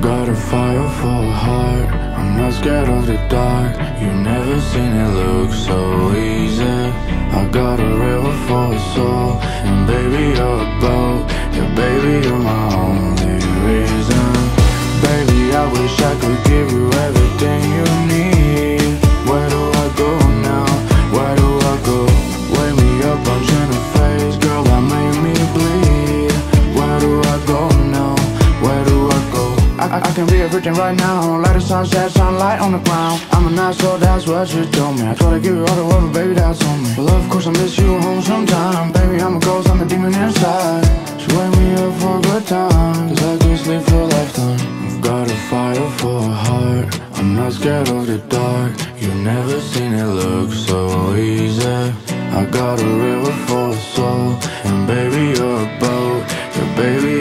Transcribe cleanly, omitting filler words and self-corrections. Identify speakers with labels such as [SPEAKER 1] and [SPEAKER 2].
[SPEAKER 1] got a fire for a heart, I'm not scared of the dark. You never seen it look so easy. I got a river for a soul, and baby you're a boat. Yeah, baby you're my only reason. Baby, I wish I could give you everything you need. Where do I go now? Where do I go? Wake me up, I'm trying to face, girl, that made me bleed. Where do I go now? Where do I go? I can be a virgin right now, like the sunset, sunlight on the ground. I'm an asshole, that's what you told me. I try to give you all the world, but baby, that's on me. Well, of course I miss you home sometime. Baby, I'm a ghost, I'm a demon inside. She wake me up for a good time, cause I could sleep for a lifetime. I've got a fire for a heart, I'm not scared of the dark. You've never seen it look so easy. I got a river for a soul, and baby, you're a boat. Yeah, baby,